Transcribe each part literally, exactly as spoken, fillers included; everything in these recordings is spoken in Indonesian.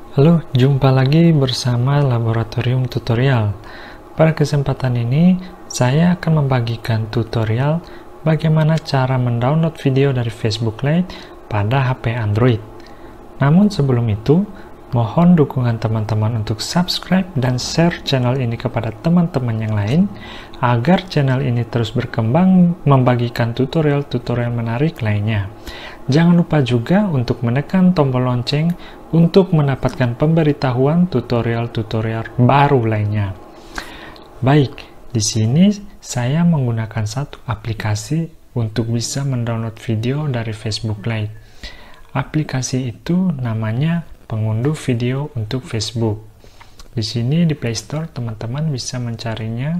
Halo, jumpa lagi bersama Laboratorium Tutorial. Pada kesempatan ini, saya akan membagikan tutorial bagaimana cara mendownload video dari Facebook Lite pada H P Android. Namun sebelum itu, mohon dukungan teman-teman untuk subscribe dan share channel ini kepada teman-teman yang lain, agar channel ini terus berkembang membagikan tutorial-tutorial menarik lainnya. Jangan lupa juga untuk menekan tombol lonceng untuk mendapatkan pemberitahuan tutorial-tutorial baru lainnya. Baik, di sini saya menggunakan satu aplikasi untuk bisa mendownload video dari Facebook Lite. Aplikasi itu namanya pengunduh video untuk Facebook. Di sini di Play Store teman-teman bisa mencarinya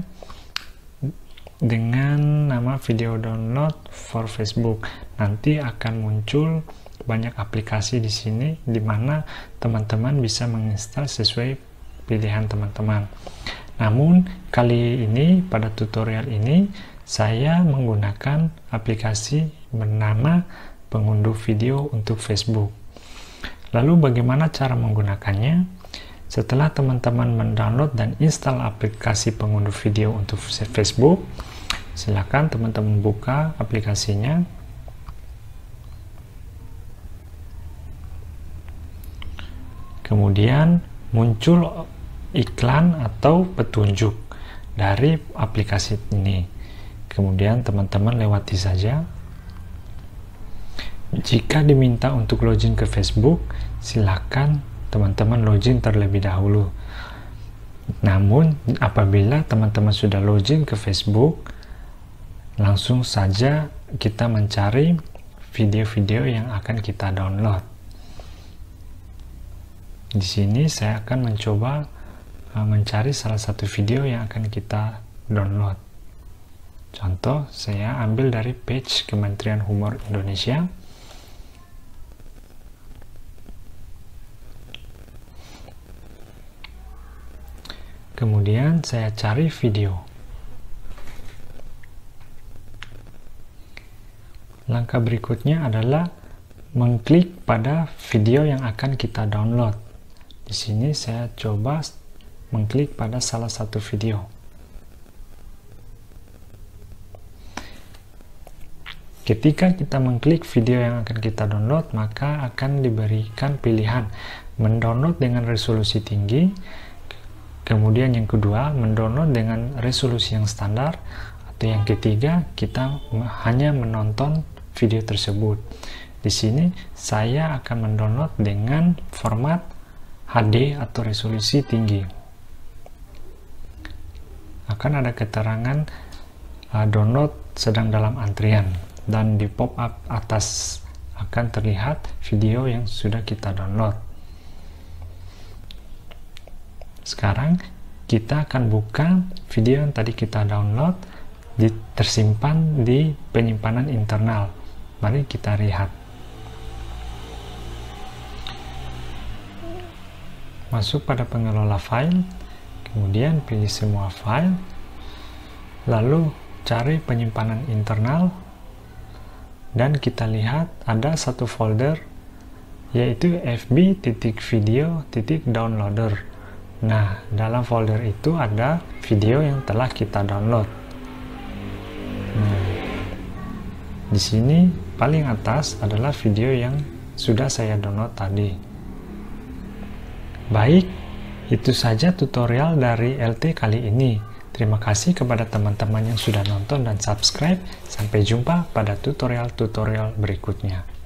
dengan nama video download for Facebook. Nanti akan muncul banyak aplikasi di sini di mana teman-teman bisa menginstal sesuai pilihan teman-teman. Namun kali ini pada tutorial ini saya menggunakan aplikasi bernama pengunduh video untuk Facebook. Lalu bagaimana cara menggunakannya? Setelah teman-teman mendownload dan install aplikasi pengunduh video untuk Facebook, silakan teman-teman buka aplikasinya. Kemudian muncul iklan atau petunjuk dari aplikasi ini. Kemudian teman-teman lewati saja. Jika diminta untuk login ke Facebook, silakan teman-teman login terlebih dahulu. Namun apabila teman-teman sudah login ke Facebook, langsung saja kita mencari video-video yang akan kita download. Di sini saya akan mencoba uh, mencari salah satu video yang akan kita download. Contoh, saya ambil dari page Kementerian Humor Indonesia. Kemudian saya cari video. Langkah berikutnya adalah mengklik pada video yang akan kita download. Di sini saya coba mengklik pada salah satu video. Ketika kita mengklik video yang akan kita download, maka akan diberikan pilihan mendownload dengan resolusi tinggi. Kemudian yang kedua, mendownload dengan resolusi yang standar, atau yang ketiga, kita hanya menonton video tersebut. Di sini saya akan mendownload dengan format H D atau resolusi tinggi. Akan ada keterangan uh, download sedang dalam antrian, dan di pop-up atas akan terlihat video yang sudah kita download. Sekarang kita akan buka video yang tadi kita download, di, tersimpan di penyimpanan internal. Mari kita lihat. Masuk pada pengelola file, kemudian pilih semua file, lalu cari penyimpanan internal, dan kita lihat ada satu folder yaitu f b titik video titik downloader. Nah, dalam folder itu ada video yang telah kita download. Nah, di sini paling atas adalah video yang sudah saya download tadi. Baik, itu saja tutorial dari L T kali ini. Terima kasih kepada teman-teman yang sudah nonton dan subscribe. Sampai jumpa pada tutorial-tutorial berikutnya.